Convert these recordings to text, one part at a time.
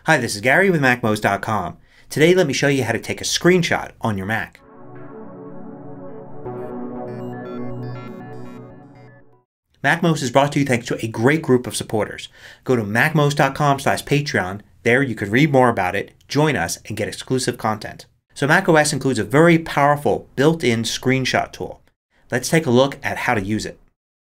Hi, this is Gary with MacMost.com. Today let me show you how to take a screenshot on your Mac. MacMost is brought to you thanks to a great group of supporters. Go to MacMost.com/Patreon. There you could read more about it, join us, and get exclusive content. So macOS includes a very powerful built-in screenshot tool. Let's take a look at how to use it.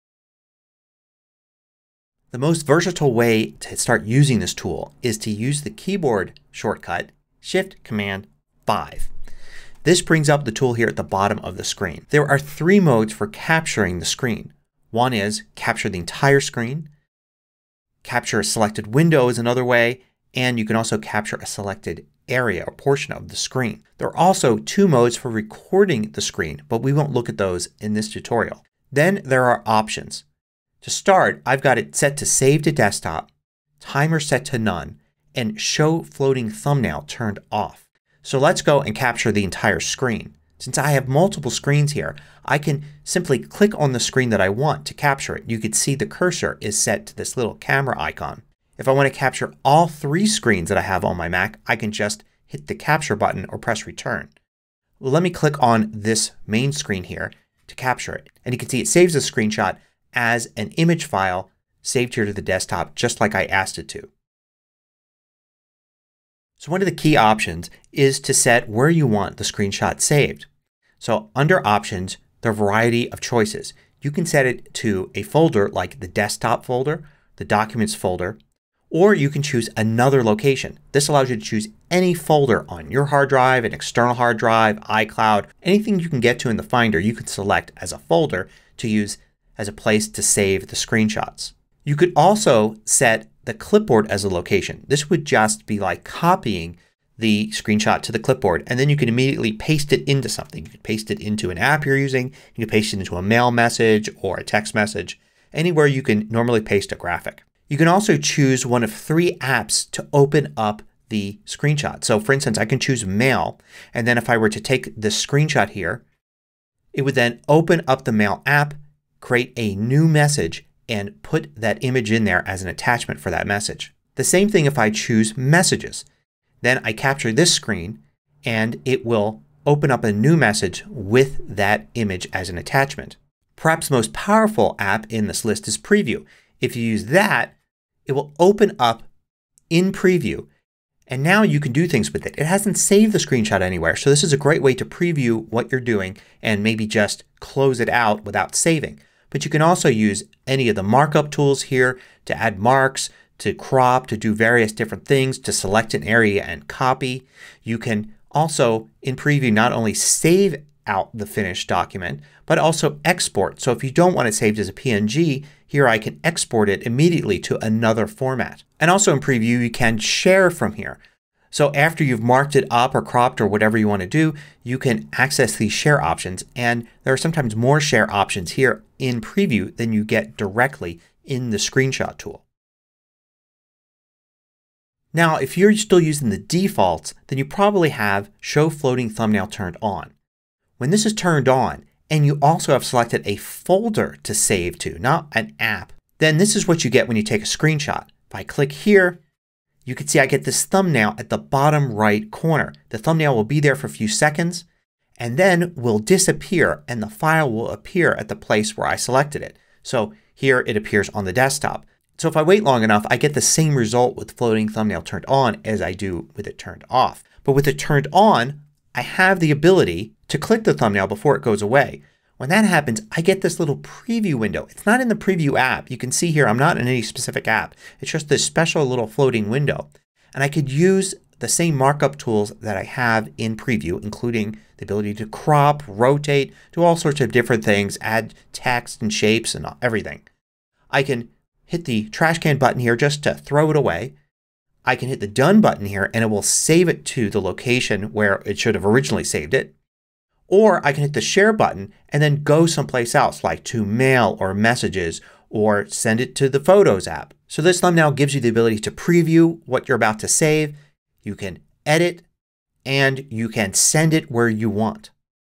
The most versatile way to start using this tool is to use the keyboard shortcut Shift-Command-5. This brings up the tool here at the bottom of the screen. There are three modes for capturing the screen. One is capture the entire screen. Capture a selected window is another way. And you can also capture a selected area or portion of the screen. There are also two modes for recording the screen, but we won't look at those in this tutorial. Then there are options. To start, I've got it set to Save to Desktop, Timer set to None, and Show Floating Thumbnail turned off. So let's go and capture the entire screen. Since I have multiple screens here, I can simply click on the screen that I want to capture it. You can see the cursor is set to this little camera icon. If I want to capture all three screens that I have on my Mac, I can just hit the Capture button or press Return. Well, let me click on this main screen here to capture it. And you can see it saves the screenshot as an image file saved here to the desktop just like I asked it to. So one of the key options is to set where you want the screenshot saved. So under Options there are a variety of choices. You can set it to a folder like the Desktop folder, the Documents folder, or you can choose another location. This allows you to choose any folder on your hard drive, an external hard drive, iCloud, anything you can get to in the Finder you can select as a folder to use as a place to save the screenshots. You could also set the clipboard as a location. This would just be like copying the screenshot to the clipboard and then you can immediately paste it into something. You can paste it into an app you're using. You can paste it into a mail message or a text message. Anywhere you can normally paste a graphic. You can also choose one of three apps to open up the screenshot. So for instance I can choose Mail and then if I were to take this screenshot here it would then open up the Mail app, create a new message, and put that image in there as an attachment for that message. The same thing if I choose Messages. Then I capture this screen and it will open up a new message with that image as an attachment. Perhaps the most powerful app in this list is Preview. If you use that it will open up in Preview and now you can do things with it. It hasn't saved the screenshot anywhere, so this is a great way to preview what you're doing and maybe just close it out without saving. But you can also use any of the markup tools here to add marks, to crop, to do various different things, to select an area and copy. You can also in Preview not only save out the finished document but also export. So if you don't want it saved as a PNG, here I can export it immediately to another format. And also in Preview you can share from here. So after you've marked it up or cropped or whatever you want to do, you can access these share options and there are sometimes more share options here in Preview than you get directly in the screenshot tool. Now if you're still using the defaults then you probably have Show Floating Thumbnail turned on. When this is turned on and you also have selected a folder to save to, not an app, then this is what you get when you take a screenshot. If I click here you can see I get this thumbnail at the bottom right corner. The thumbnail will be there for a few seconds and then will disappear and the file will appear at the place where I selected it. So here it appears on the desktop. So if I wait long enough I get the same result with Floating Thumbnail turned on as I do with it turned off. But with it turned on I have the ability to click the thumbnail before it goes away. When that happens I get this little preview window. It's not in the Preview app. You can see here I'm not in any specific app. It's just this special little floating window. And I could use the same markup tools that I have in Preview, including the ability to crop, rotate, do all sorts of different things, add text and shapes and everything. I can hit the trash can button here just to throw it away. I can hit the Done button here and it will save it to the location where it should have originally saved it. Or I can hit the Share button and then go someplace else like to Mail or Messages or send it to the Photos app. So this thumbnail gives you the ability to preview what you're about to save. You can edit and you can send it where you want.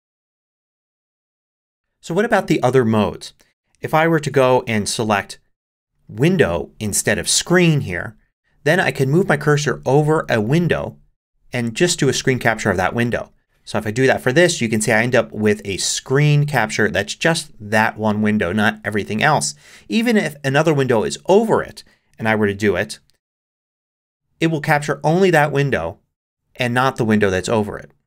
So what about the other modes? If I were to go and select Window instead of Screen here, Then I can move my cursor over a window and just do a screen capture of that window. So if I do that for this, you can see I end up with a screen capture that's just that one window, not everything else. Even if another window is over it and I were to do it, it will capture only that window and not the window that's over it.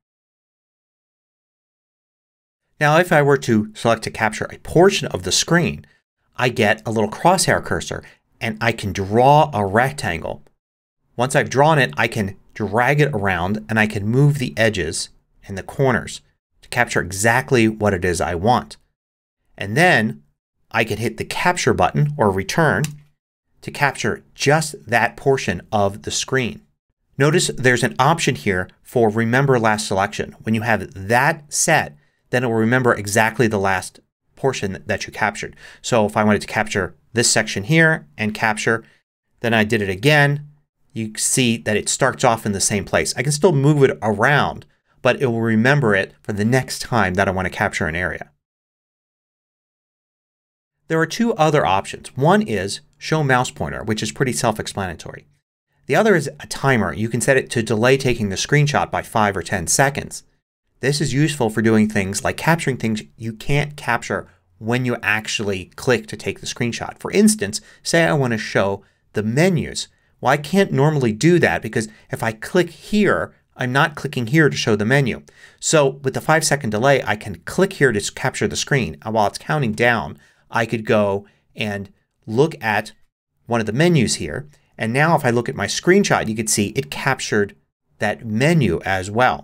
Now if I were to select to capture a portion of the screen, I get a little crosshair cursor and I can draw a rectangle. Once I've drawn it, I can drag it around and I can move the edges and the corners to capture exactly what it is I want. And then I can hit the capture button or return to capture just that portion of the screen. Notice there's an option here for remember last selection. When you have that set, then it will remember exactly the last portion that you captured. So if I wanted to capture this section here and capture, then I did it again, you see that it starts off in the same place. I can still move it around, but it will remember it for the next time that I want to capture an area. There are two other options. One is show mouse pointer, which is pretty self-explanatory. The other is a timer. You can set it to delay taking the screenshot by 5 or 10 seconds. This is useful for doing things like capturing things you can't capture when you actually click to take the screenshot. For instance, say I want to show the menus. Well, I can't normally do that because if I click here, I'm not clicking here to show the menu. So with the 5-second delay I can click here to capture the screen. And while it's counting down I could go and look at one of the menus here. And now if I look at my screenshot you can see it captured that menu as well.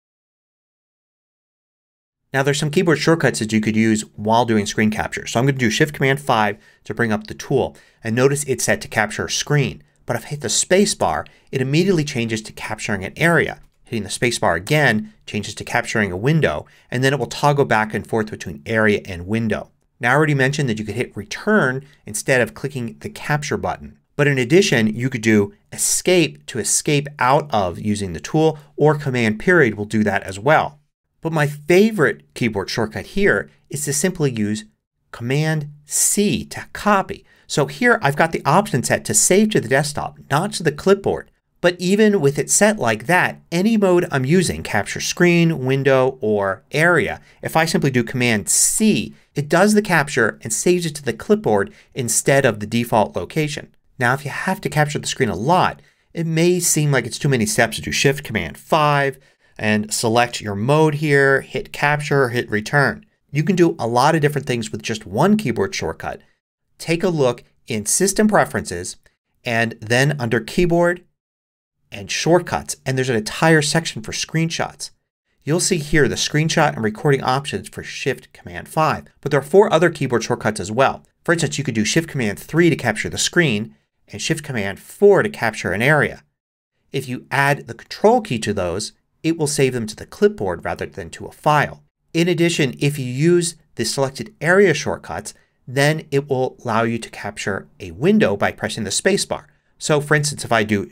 Now there's some keyboard shortcuts that you could use while doing screen capture. So I'm going to do Shift-Command-5 to bring up the tool. And notice it's set to capture a screen. But if I hit the space bar it immediately changes to capturing an area. Hitting the space bar again changes to capturing a window. And then it will toggle back and forth between area and window. Now I already mentioned that you could hit return instead of clicking the capture button. But in addition you could do escape to escape out of using the tool, or Command period will do that as well. But my favorite keyboard shortcut here is to simply use Command C to copy. So here I've got the option set to save to the desktop, not to the clipboard. But even with it set like that, any mode I'm using, capture screen, window, or area, if I simply do Command C, it does the capture and saves it to the clipboard instead of the default location. Now if you have to capture the screen a lot, it may seem like it's too many steps to do Shift-Command-5 and select your mode here, hit capture, hit return. You can do a lot of different things with just one keyboard shortcut. Take a look in System Preferences and then under Keyboard and Shortcuts, and there's an entire section for screenshots. You'll see here the screenshot and recording options for Shift-Command-5. But there are 4 other keyboard shortcuts as well. For instance, you could do Shift-Command-3 to capture the screen and Shift-Command-4 to capture an area. If you add the Control key to those, it will save them to the clipboard rather than to a file. In addition, if you use the selected area shortcuts, then it will allow you to capture a window by pressing the spacebar. So for instance if I do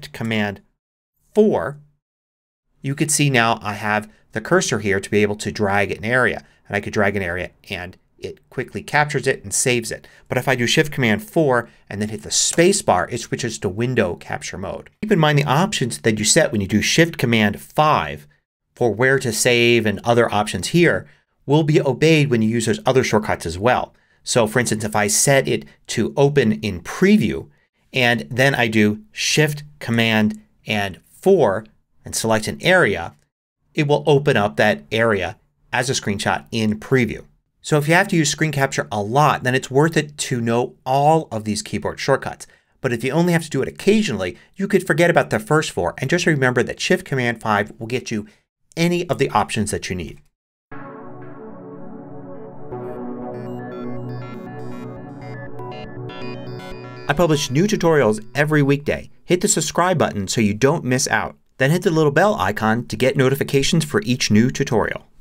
Shift-Command-4 you could see now I have the cursor here to be able to drag an area. And I could drag an area and it quickly captures it and saves it. But if I do Shift-Command-4 and then hit the spacebar it switches to window capture mode. Keep in mind the options that you set when you do Shift-Command-5 for where to save and other options here will be obeyed when you use those other shortcuts as well. So for instance if I set it to open in preview and then I do Shift-Command-4 and select an area, it will open up that area as a screenshot in preview. So if you have to use screen capture a lot then it's worth it to know all of these keyboard shortcuts. But if you only have to do it occasionally you could forget about the first 4 and just remember that Shift-Command-5 will get you any of the options that you need. I publish new tutorials every weekday. Hit the subscribe button so you don't miss out. Then hit the little bell icon to get notifications for each new tutorial.